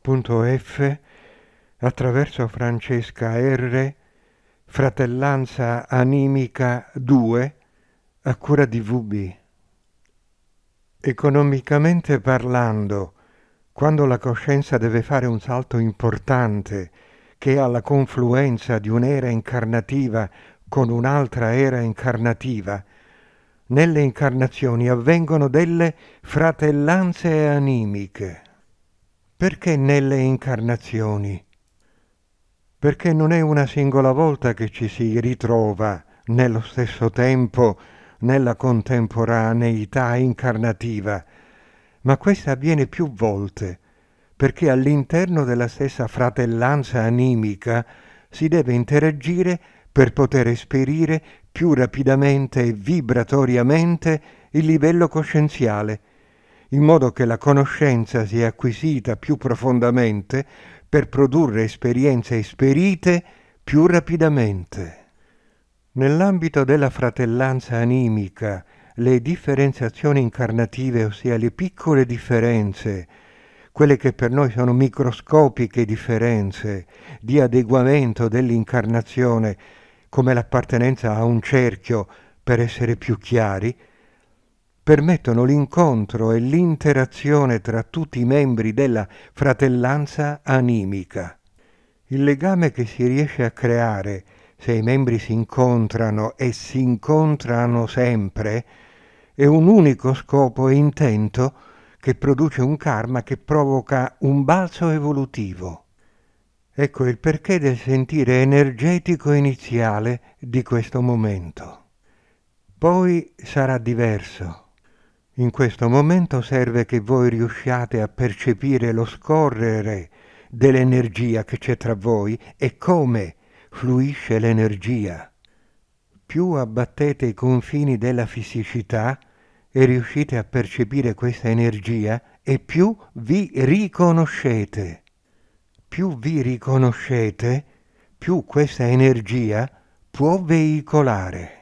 F attraverso Francesca R, Fratellanza Animica 2, a cura di VB. Economicamente parlando, quando la coscienza deve fare un salto importante che è alla confluenza di un'era incarnativa con un'altra era incarnativa, nelle incarnazioni avvengono delle fratellanze animiche. Perché nelle incarnazioni? Perché non è una singola volta che ci si ritrova nello stesso tempo nella contemporaneità incarnativa, ma questa avviene più volte, perché all'interno della stessa fratellanza animica si deve interagire per poter esperire più rapidamente e vibratoriamente il livello coscienziale, in modo che la conoscenza sia acquisita più profondamente per produrre esperienze esperite più rapidamente. Nell'ambito della fratellanza animica, le differenziazioni incarnative, ossia le piccole differenze, quelle che per noi sono microscopiche differenze di adeguamento dell'incarnazione, come l'appartenenza a un cerchio, per essere più chiari, permettono l'incontro e l'interazione tra tutti i membri della fratellanza animica. Il legame che si riesce a creare se i membri si incontrano e si incontrano sempre è un unico scopo e intento che produce un karma che provoca un balzo evolutivo. Ecco il perché del sentire energetico iniziale di questo momento. Poi sarà diverso. In questo momento serve che voi riusciate a percepire lo scorrere dell'energia che c'è tra voi e come fluisce l'energia. Più abbattete i confini della fisicità e riuscite a percepire questa energia e più vi riconoscete. Più vi riconoscete, più questa energia può veicolare.